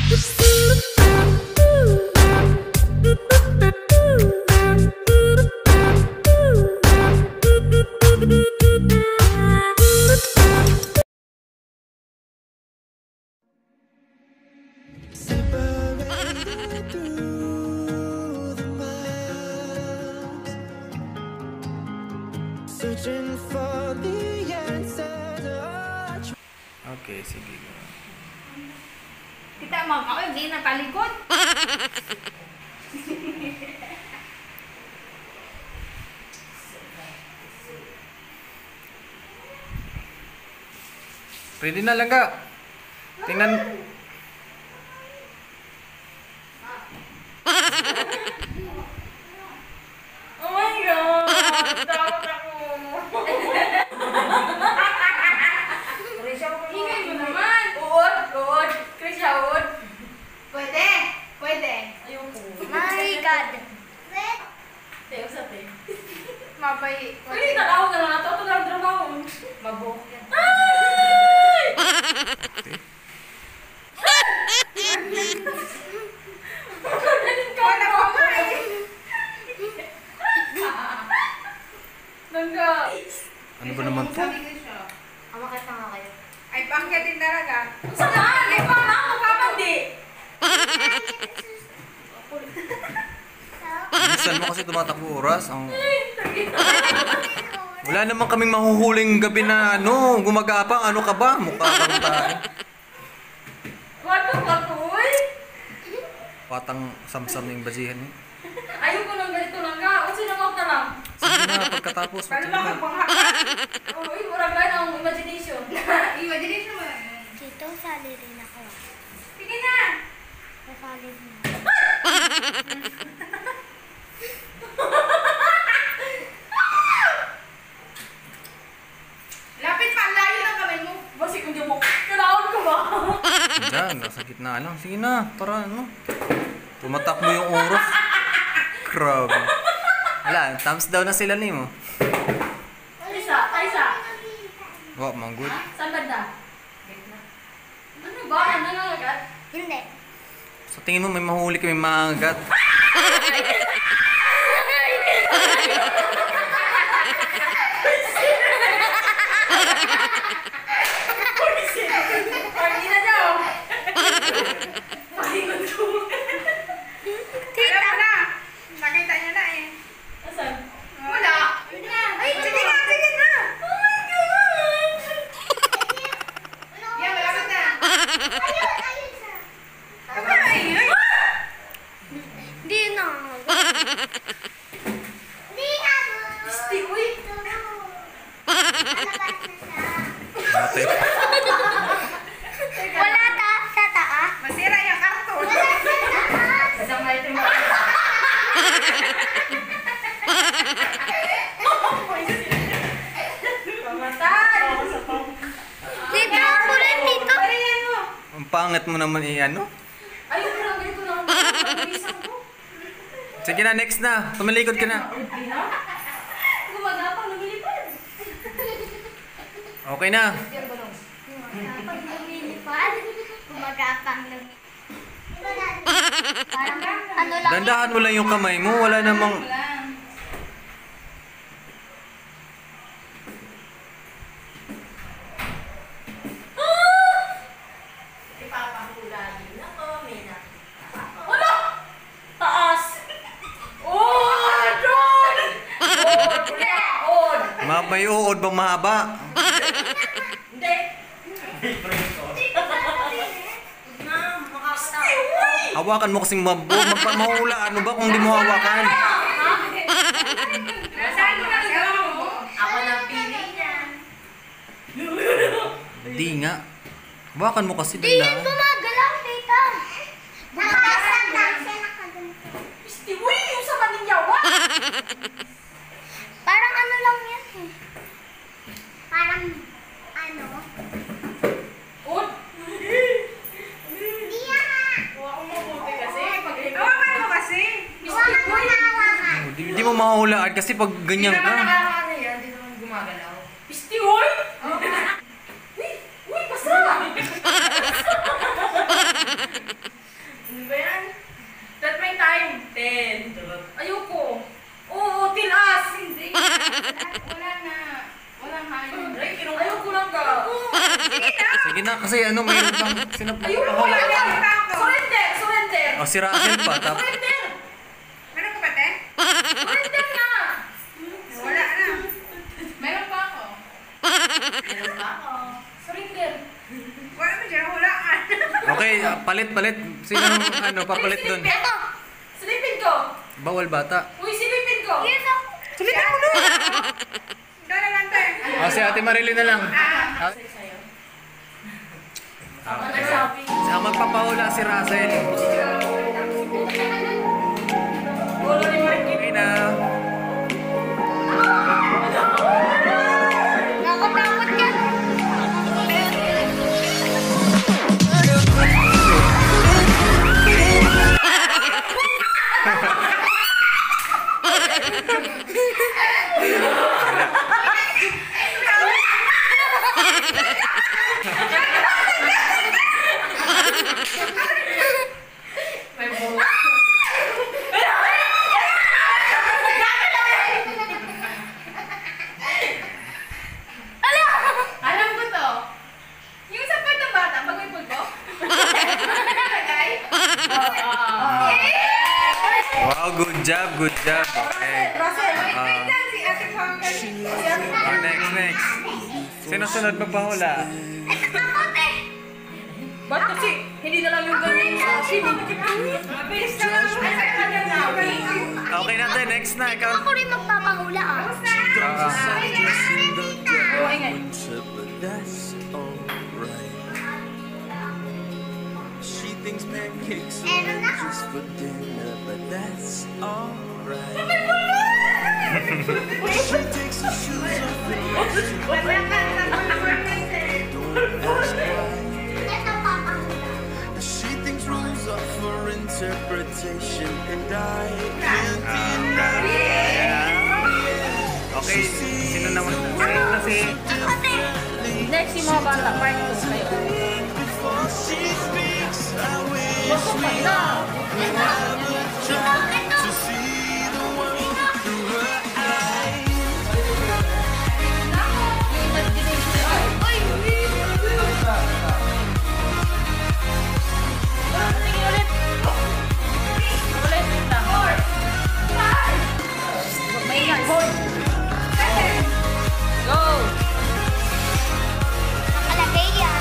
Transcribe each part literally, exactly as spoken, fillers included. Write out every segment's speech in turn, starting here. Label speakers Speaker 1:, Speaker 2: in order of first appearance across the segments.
Speaker 1: Okay, sige.
Speaker 2: Kita mau ako hindi natalikod.
Speaker 1: Ready na lang ka. Tingnan.
Speaker 2: Oh my God! Takot ako. Ingay mo naman. Uod, uod. Krisya, uod. Pwede, pwede. Ayoko.
Speaker 3: My God.
Speaker 2: Teo sa te.
Speaker 3: Mabay.
Speaker 2: Pwede talaw na lang ito. Ito lang trabaho. Mabok yan.
Speaker 1: Ano ba naman to?
Speaker 3: Amakit na nga kayo.
Speaker 2: Ay, pangkitin talaga. Saan? Ay, pang ako kapandi.
Speaker 1: Bilisan mo kasi tumatakbo oras. Ang... Wala naman kaming mahuhuling gabi na ano, gumagapang. Ano ka ba? Mukha kang tayo.
Speaker 2: Wato, wato, uy.
Speaker 1: Patang samsam yung bajihan eh.
Speaker 2: Ayoko nang ganito lang ka. O sinamot na lang.
Speaker 1: Sige na, pagkatapos.
Speaker 2: Kalo lang ang panghaka. Uy, muragay ang imagination. Imagination mo.
Speaker 3: Dito, sali rin ako.
Speaker 2: Sige na.
Speaker 3: Sali rin.
Speaker 2: Lapit pa, layo ng kamay mo. Basi kung di mo, kailangan ko ba?
Speaker 1: Diyan, nasa gitna lang. Sige na, para ano. Tumatak mo yung oras. Grabe. Wala, thumbs down na sila ni mo.
Speaker 2: Isa, isa.
Speaker 1: Wow, mga good.
Speaker 2: Saan banda? Ano ba? Ano nangangagat?
Speaker 3: Hindi.
Speaker 1: Sa tingin mo may mahuli kami mga agat.
Speaker 2: Pagi na daw. Mahingon ko. Alam mo na. Nakita niya na eh. Asan? Wala. Ay, sige na, sige na. Oh my God. Yan, malapit na.
Speaker 3: Ayun, ayun siya.
Speaker 2: Ay, ay.
Speaker 3: Hindi na. Hindi na.
Speaker 2: Pisti, uy.
Speaker 1: Ate.
Speaker 3: Wala ta sa taas.
Speaker 2: Masira yung karton.
Speaker 3: Wala sa taas.
Speaker 2: Isang may ito mo. Pamatay.
Speaker 3: Dito ako rin dito.
Speaker 2: Pariyan mo.
Speaker 1: Ang pangit mo naman i-ano.
Speaker 2: Ayun ko lang ganito lang. Isang ko.
Speaker 1: Sige na, next na. Tumalikod ka na.
Speaker 2: Gumagapang lumilipad.
Speaker 1: Okay na.
Speaker 3: Pag lumilipad, gumagapang lang. Parang ano lang.
Speaker 1: Dandahan mo lang yung kamay mo. Wala namang...
Speaker 2: Ipapahula din ako. May na. Wala! Taas! Oh! Doon! Doon! Doon!
Speaker 1: May uod bang mahaba?
Speaker 2: Hindi.
Speaker 1: Hawakan mo kasing mabo. Magpamahula. Ano ba kung di mo hawakan?
Speaker 2: Nasaan mo na mo? Ako na pili niya.
Speaker 1: Di nga. Hawakan mo kasi
Speaker 3: Di
Speaker 1: dandahan.
Speaker 3: gumagalaw, tita. Nakasandal siya nakaganto.
Speaker 2: Pisti, uy! Yung sa maninyawa!
Speaker 3: Parang ano lang yan eh. Parang ano.
Speaker 2: Ud!
Speaker 3: Di yan nga.
Speaker 2: Huwag kong mabuti kasi. Hawakan mo kasi! Pisti,
Speaker 3: Huwag mo
Speaker 2: uy!
Speaker 3: na hawakan.
Speaker 1: Di, di mo mahulaan kasi pag ganyan
Speaker 2: Hindi naman
Speaker 1: ka.
Speaker 2: nakakaano yan. Hindi naman gumagalaw. Pisti, uy! Uy! Uy! Basta!
Speaker 1: Sige na, kasi ano, mayroon pang sinap na
Speaker 2: Ayun,
Speaker 1: pahula.
Speaker 2: wala na. Surrender, surrender.
Speaker 1: O, si Russell pa. Tap
Speaker 2: Surrender.
Speaker 4: Meron ka ba, te?
Speaker 2: Surrender na.
Speaker 4: Wala na.
Speaker 2: Meron pa ako. Meron pa ako. Surrender.
Speaker 4: Wala mo dyan, hulaan.
Speaker 1: Okay, ah, palit, palit. Sino ano, papalit doon?
Speaker 2: Ito. Silipin ko.
Speaker 1: Bawal bata.
Speaker 2: Uy, silipin ko.
Speaker 3: Yes, ako.
Speaker 4: Silipin mo na. Doon na lang, te.
Speaker 1: O, si Ate Marilyn na lang. Ah,
Speaker 2: Sa'yo.
Speaker 1: ah,
Speaker 2: Ano sabi?
Speaker 1: Ang magpapahula si Russell.
Speaker 2: Ulo ni Marikit.
Speaker 1: Okay na.
Speaker 3: Nakatakot ka.
Speaker 2: May bulo. Alam ko to. Yung sa part ng bata, pag may pulpo. Lagay.
Speaker 1: Wow, good job, good job. Okay.
Speaker 4: Russell, wait,
Speaker 1: Ah.
Speaker 4: wait lang. Si Ate Pong kasi.
Speaker 1: Oh, next, next. Sino sunod magpahula?
Speaker 2: Ba't kasi hindi na lang yung ganyan sa akin?
Speaker 4: Mabilis na lang. Ay, sa kanya na.
Speaker 1: Okay natin, next na. Ikaw.
Speaker 3: Ako rin magpapahula ah.
Speaker 1: Ah,
Speaker 2: Oo, ingay.
Speaker 5: But that's alright. She thinks pancakes are
Speaker 3: Meron na.
Speaker 5: just for dinner, but that's alright. She takes her shoes off and don't ask why.
Speaker 3: Ito papahula.
Speaker 5: She thinks rules are for interpretation, and I can't deny.
Speaker 1: okay, sino naman? Sino na si...
Speaker 3: Ako din.
Speaker 2: Next, yung mga bata, part two kayo.
Speaker 5: Before she speaks, I wish
Speaker 2: Basta pa na.
Speaker 3: Ito, ito.
Speaker 5: to see the world through her eyes.
Speaker 2: Yung imagination. Ay, ay, tingin ulit. Ulit, wait lang. Maingay. Go!
Speaker 3: Nakalagay yan.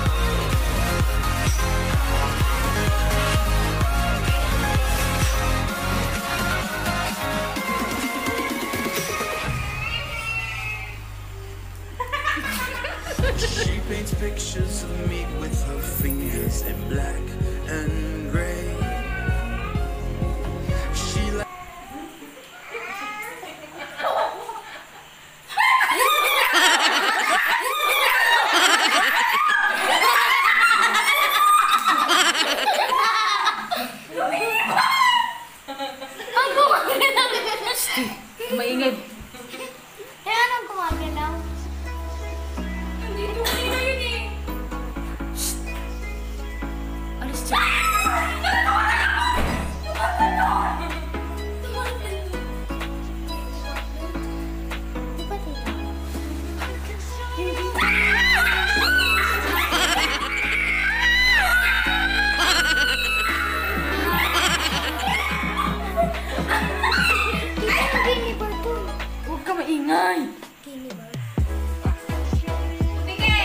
Speaker 5: She paints pictures of me with her fingers in black and gray. She like
Speaker 3: Ang gumagalaw.
Speaker 2: Maingay.
Speaker 3: Kaya anong gumagalaw?
Speaker 2: Hindi ko kanina yun eh. Alis siya.
Speaker 3: Di ba tita? Ay, hindi ba ito?
Speaker 2: Huwag ka maingay.
Speaker 3: Kini ba?
Speaker 2: Sige!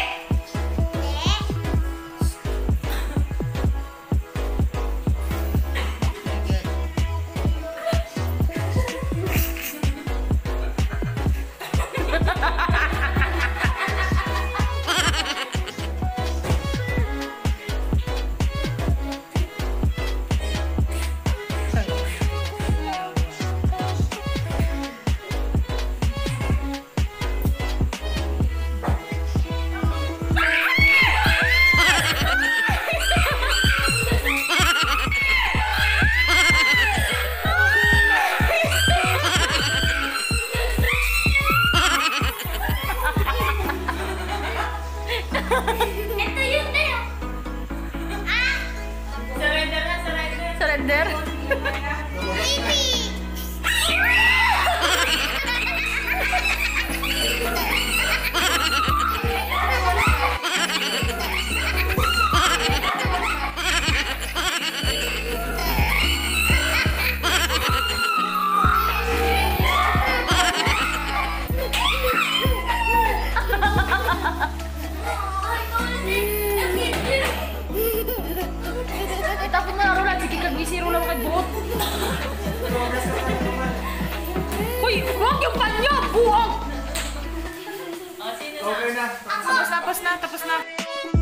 Speaker 3: Ito yun na yun.
Speaker 2: Surrender na, surrender. Surrender?
Speaker 3: Baby!
Speaker 1: Okay na.
Speaker 2: Tapos na, tapos na, tapos na.